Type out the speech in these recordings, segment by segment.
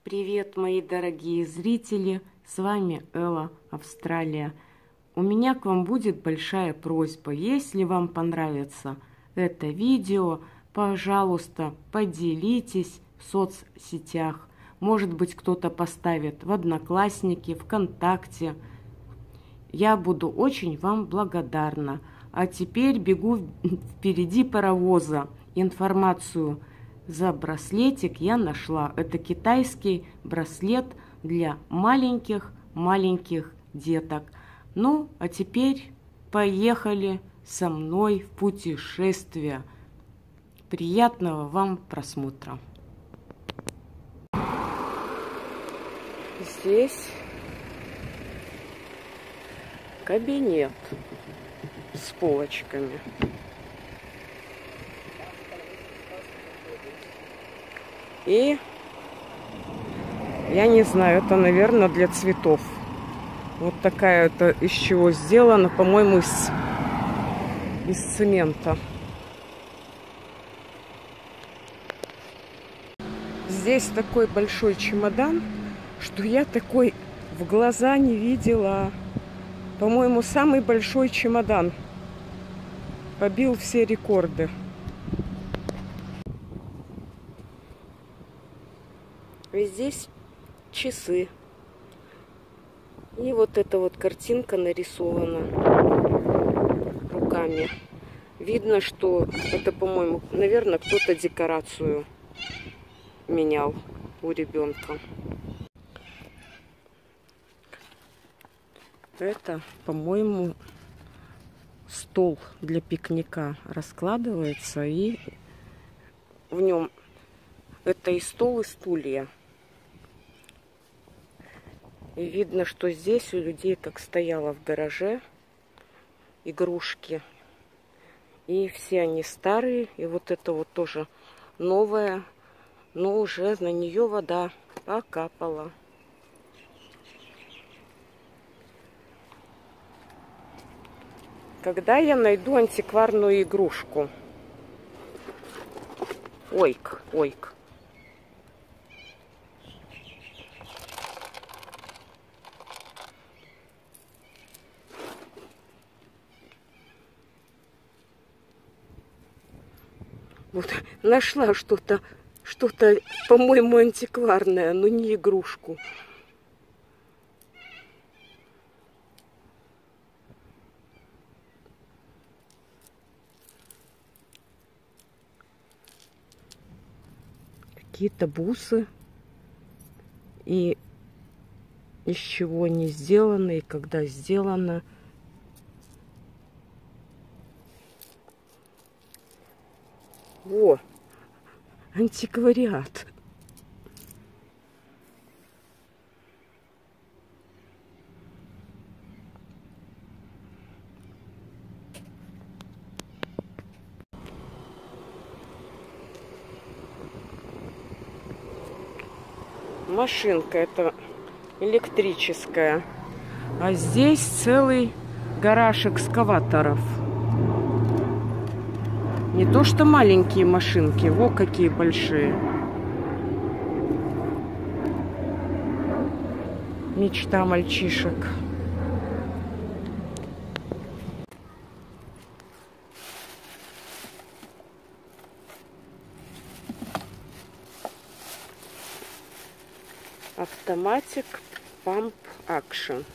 Привет, мои дорогие зрители! С вами Элла, Австралия. У меня к вам будет большая просьба. Если вам понравится это видео, пожалуйста, поделитесь в соцсетях. Может быть, кто-то поставит в Одноклассники, ВКонтакте. Я буду очень вам благодарна. А теперь бегу впереди паровоза. Информацию за браслетик я нашла. Это китайский браслет для маленьких деток. Ну, а теперь поехали со мной в путешествие. Приятного вам просмотра. Здесь кабинет с полочками. И я не знаю, это, наверное, для цветов. Вот такая это из чего сделана, по-моему, из цемента. Здесь такой большой чемодан, что я такой в глаза не видела. По-моему, самый большой чемодан. Побил все рекорды. И здесь часы. И вот эта вот картинка нарисована руками. Видно, что это, по-моему, наверное, кто-то декорацию менял у ребенка. Это, по-моему, стол для пикника раскладывается, и в нем это и стол, и стулья. И видно, что здесь у людей, как стояло в гараже, игрушки. И все они старые, и вот это вот тоже новое, но уже на нее вода покапала. Когда я найду антикварную игрушку? Ойк, ойк. Вот нашла что-то, по-моему, антикварное, но не игрушку. Какие-то бусы. И из чего они сделаны, и когда сделано. О, антиквариат. Машинка это электрическая. А здесь целый гараж экскаваторов. Не то что маленькие машинки, во какие большие. Мечта мальчишек. Автоматик Pump Action.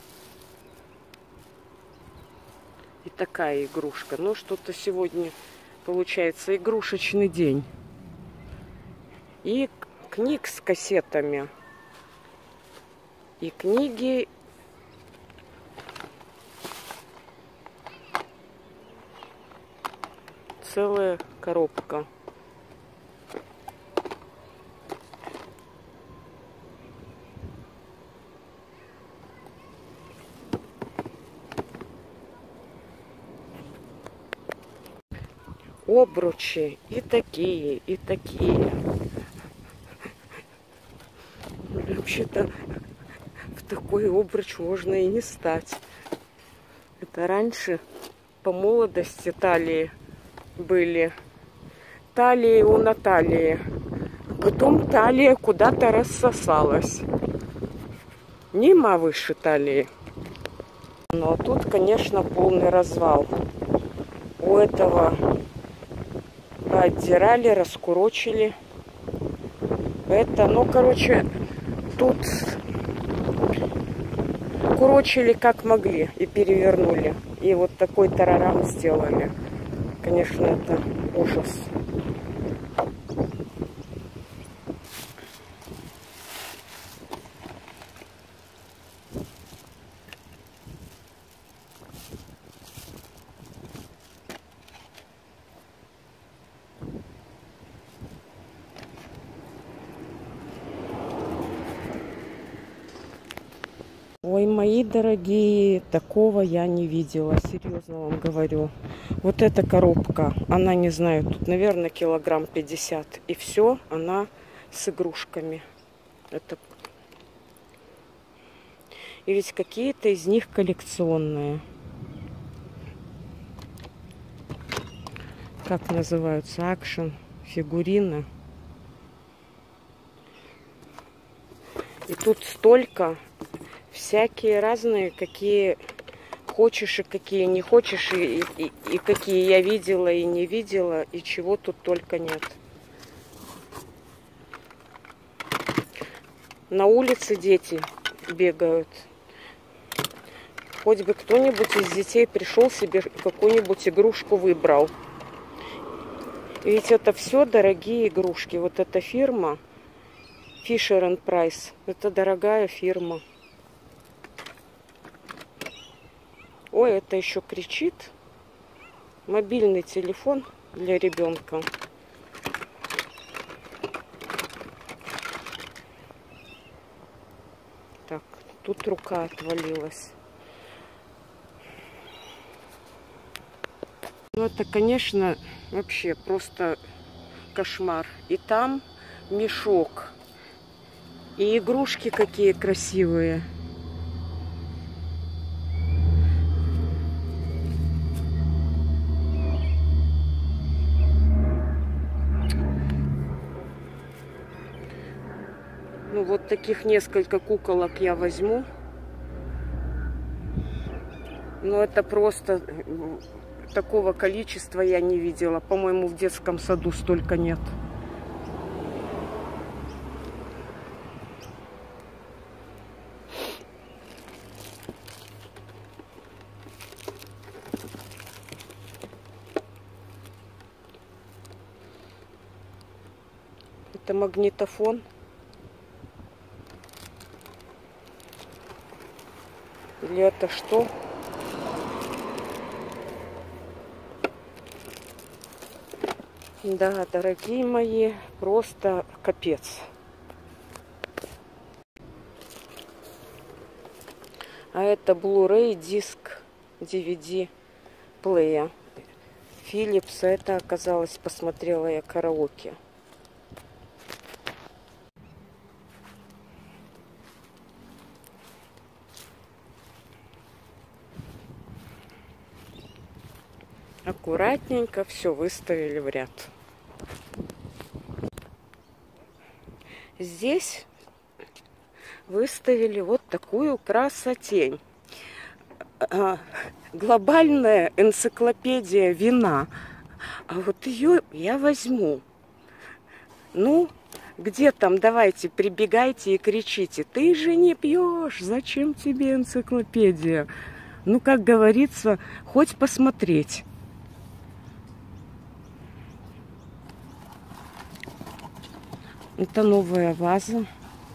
И такая игрушка. Ну, что-то сегодня получается игрушечный день. И книг с кассетами. И книги. Целая коробка. Обручи и такие, и такие. Вообще-то в такой обруч можно и не стать. Это раньше по молодости талии были. Талии у Натальи. Потом талия куда-то рассосалась. Нема выше талии. Но тут, конечно, полный развал. У этого отдирали, раскурочили. Это, ну, короче, тут курочили как могли и перевернули. И вот такой тарарам сделали. Конечно, это ужас. Ой, мои дорогие, такого я не видела, серьезно вам говорю. Вот эта коробка, она, не знаю, тут, наверное, килограмм 50. И все, она с игрушками. Это... И ведь какие-то из них коллекционные. Как называются? Акшн, фигурины. И тут столько... Всякие разные, какие хочешь и какие не хочешь, и какие я видела и не видела, и чего тут только нет. На улице дети бегают. Хоть бы кто-нибудь из детей пришел себе какую-нибудь игрушку выбрал. Ведь это все дорогие игрушки. Вот эта фирма Fisher & Price, это дорогая фирма. Ой, это еще кричит. Мобильный телефон для ребенка. Так, тут рука отвалилась. Ну, это, конечно, вообще просто кошмар. И там мешок. И игрушки какие красивые. Ну, вот таких несколько куколок я возьму. Но это просто... Такого количества я не видела. По-моему, в детском саду столько нет. Это магнитофон. Или это что? Да, дорогие мои, просто капец. А это Blu-ray диск DVD плея Philips. Это оказалось, посмотрела я караоке. Аккуратненько все выставили в ряд. Здесь выставили вот такую красотень. Глобальная энциклопедия вина. А вот ее я возьму. Ну, где там, давайте, прибегайте и кричите. Ты же не пьешь, зачем тебе энциклопедия? Ну, как говорится, хоть посмотреть. Это новая ваза.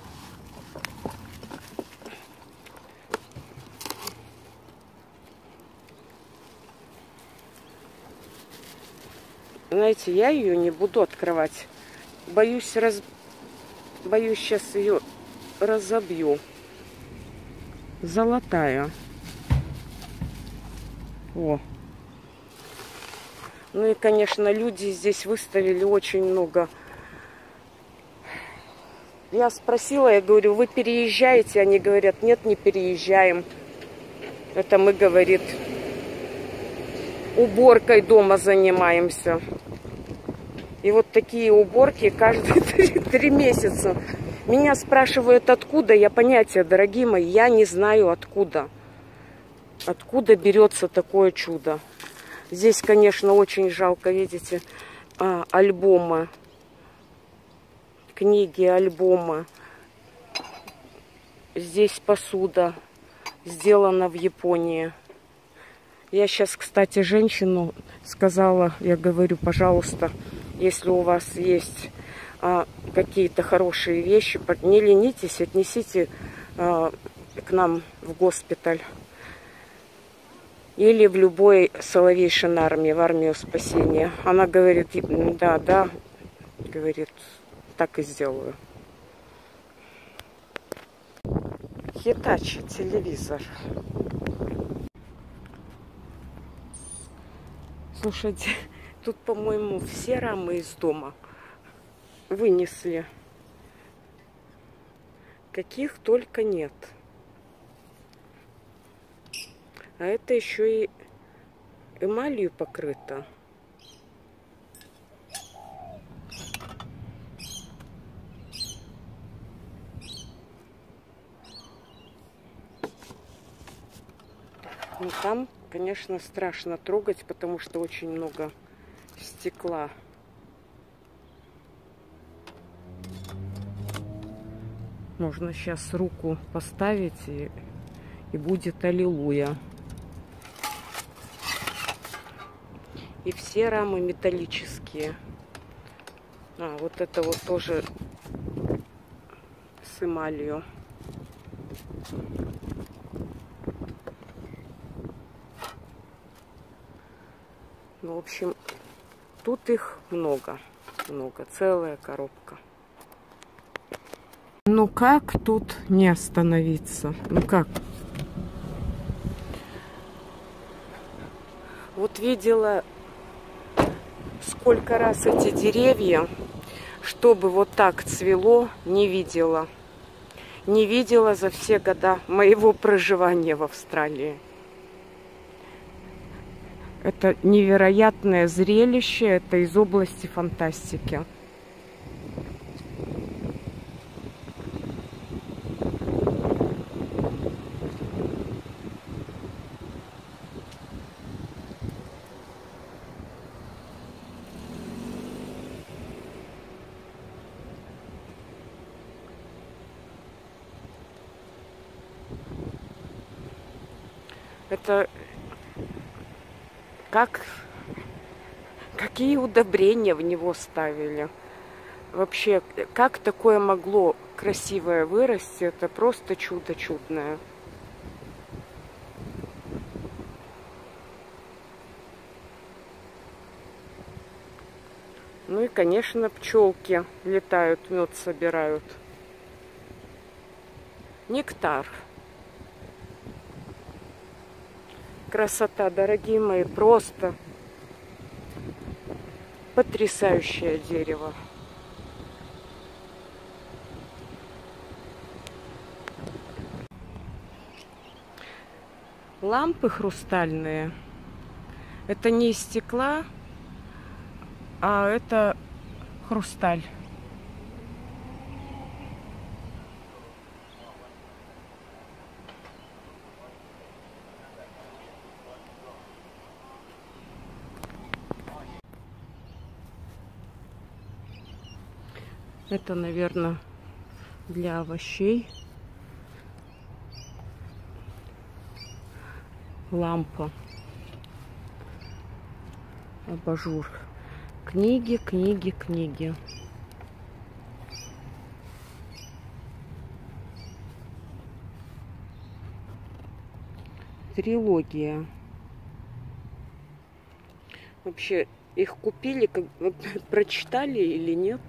Знаете, я ее не буду открывать. Боюсь сейчас ее разобью. Золотая. О. Ну и, конечно, люди здесь выставили очень много. Я спросила, я говорю, вы переезжаете? Они говорят, нет, не переезжаем. Это мы, говорит, уборкой дома занимаемся. И вот такие уборки каждые 3 3 месяца. Меня спрашивают, откуда. Я понятия, дорогие мои, я не знаю откуда. Откуда берется такое чудо. Здесь, конечно, очень жалко, видите, альбомы. Книги, альбомы. Здесь посуда. Сделана в Японии. Я сейчас, кстати, женщину сказала, я говорю, пожалуйста, если у вас есть какие-то хорошие вещи, не ленитесь, отнесите к нам в госпиталь. Или в любой Соловейшин армии, в армию спасения. Она говорит, да, да, говорит, так и сделаю. Hitachi телевизор. Слушайте, тут, по-моему, все рамы из дома вынесли. Каких только нет. А это еще и эмалью покрыто. Ну, там, конечно, страшно трогать, потому что очень много стекла. Можно сейчас руку поставить, и будет аллилуйя. И все рамы металлические. Вот это вот тоже с эмалью. Ну, в общем, тут их много. Много. Целая коробка. Ну как тут не остановиться? Ну как? Вот видела, сколько раз эти деревья, чтобы вот так цвело, не видела. Не видела за все года моего проживания в Австралии. Это невероятное зрелище, это из области фантастики. Это какие удобрения в него ставили. Вообще, как такое могло красивое вырасти, это просто чудо чудное. Ну и, конечно, пчелки летают, мед собирают. Нектар. Красота, дорогие мои, просто потрясающее дерево. Лампы хрустальные. Это не из стекла, а это хрусталь. Это, наверное, для овощей. Лампа. Абажур. Книги, книги, книги. Трилогия. Вообще, их купили, как прочитали или нет?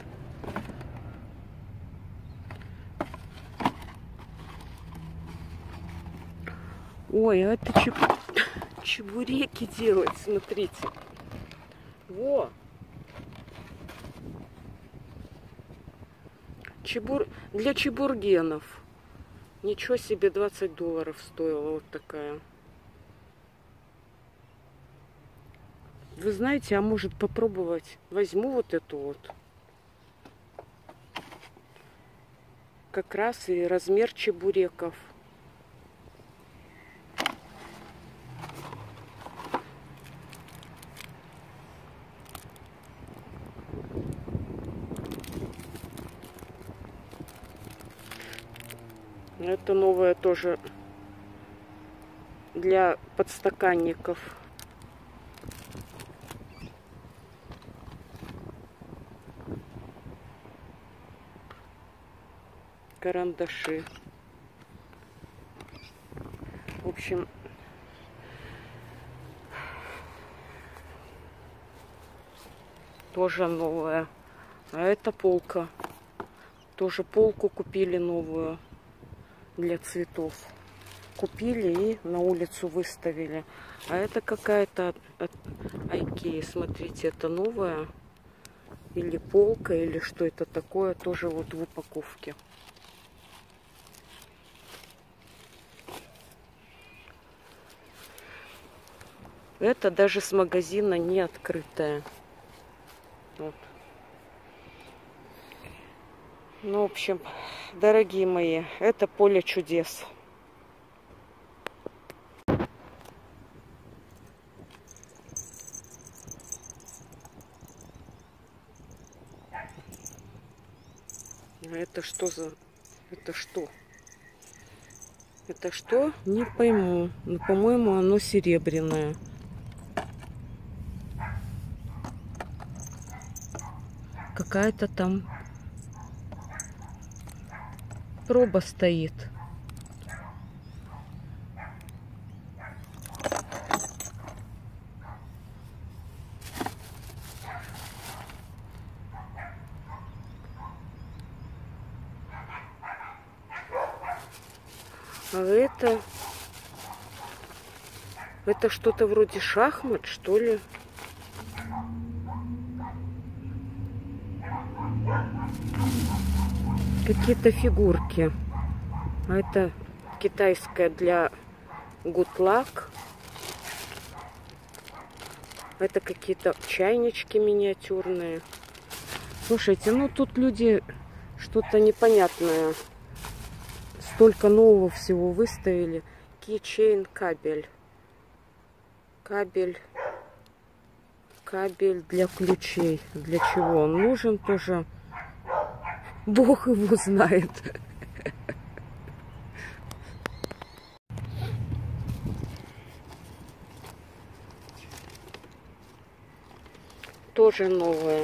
Ой, а это чебуреки делать, смотрите. Во! Для чебургенов. Ничего себе, $20 стоила вот такая. Вы знаете, а может попробовать? Возьму вот эту вот. как раз и размер чебуреков. Это новое тоже для подстаканников. Карандаши. В общем, тоже новое. А это полка. Тоже полку купили новую для цветов. Купили и на улицу выставили. А это какая-то от Айкеи. Смотрите, это новая. Или полка, или что это такое. Тоже вот в упаковке. Это даже с магазина не открытая. Вот. Ну, в общем, дорогие мои, это поле чудес. А это что за... Это что? Это что? Не пойму. Но, по-моему, оно серебряное. Какая-то там проба стоит. А это что-то вроде шахмат, что ли? Какие-то фигурки. А это китайская для good luck. Это какие-то чайнички миниатюрные. Слушайте, ну тут люди что-то непонятное. Столько нового всего выставили. Keychain кабель. Кабель для ключей. Для чего он нужен тоже? Бог его знает. Тоже новое.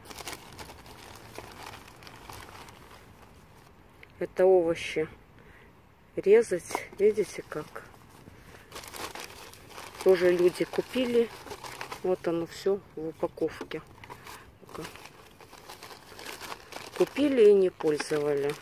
Это овощи. Резать. Видите как? Тоже люди купили. Вот оно все в упаковке. Купили и не пользовали.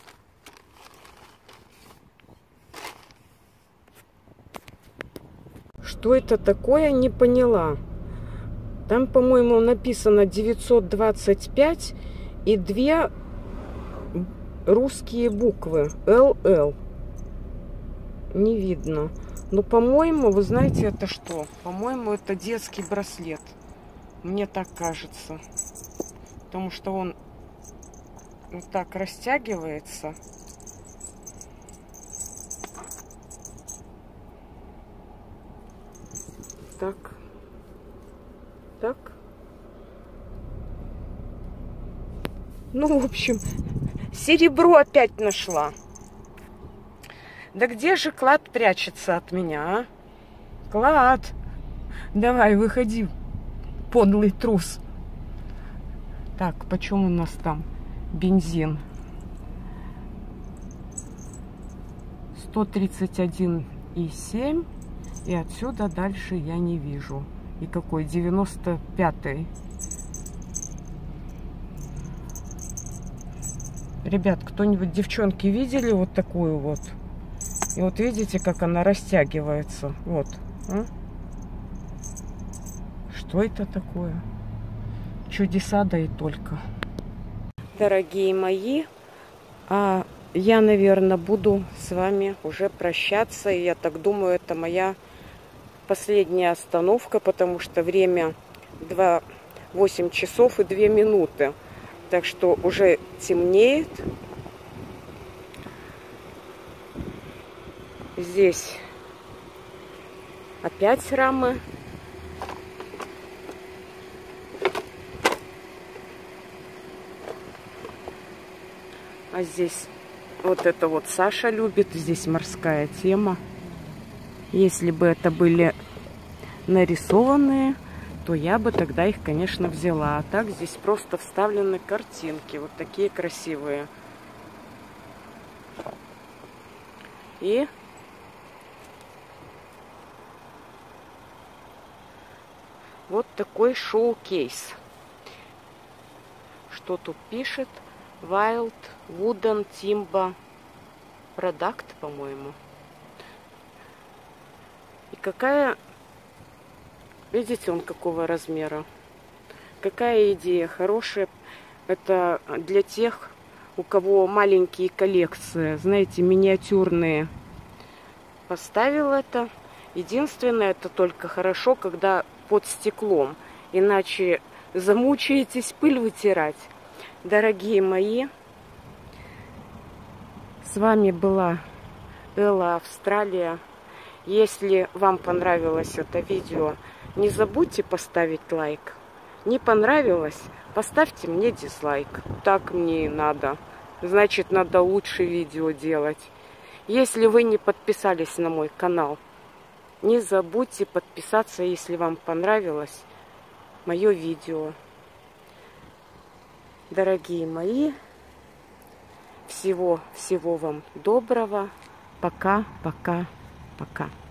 Что это такое, не поняла. Там, по-моему, написано 925 и 2 русские буквы. ЛЛ. Не видно. Но, по-моему, вы знаете, это что? По-моему, это детский браслет. Мне так кажется. Потому что он вот так растягивается. Так. Так. Ну, в общем, серебро опять нашла. Да где же клад прячется от меня, а? Клад! Давай, выходи, подлый трус. Так, почем у нас там бензин? 131,7. И отсюда дальше я не вижу. И какой? 95-й. Ребят, кто-нибудь, девчонки, видели вот такую вот? И вот видите, как она растягивается. Вот. А? Что это такое? Чудеса, да и только. Дорогие мои, я, наверное, буду с вами уже прощаться. И я так думаю, это моя последняя остановка, потому что время 8 часов и 2 минуты. Так что уже темнеет. Здесь опять рамы. А здесь вот это вот Саша любит. Здесь морская тема. Если бы это были нарисованные, то я бы тогда их, конечно, взяла. А так здесь просто вставлены картинки. Вот такие красивые. И вот такой шоу-кейс. Что тут пишет? Wild Wooden Timber Product, по-моему. И какая... Видите, он какого размера? Какая идея хорошая. Это для тех, у кого маленькие коллекции, знаете, миниатюрные. Поставил это. Единственное, это только хорошо, когда под стеклом. Иначе замучаетесь пыль вытирать. Дорогие мои, с вами была Элла Австралия. Если вам понравилось это видео, не забудьте поставить лайк. Не понравилось, поставьте мне дизлайк. Так мне и надо. Значит, надо лучше видео делать. Если вы не подписались на мой канал, не забудьте подписаться, если вам понравилось мое видео. Дорогие мои, всего вам доброго. Пока, пока, пока.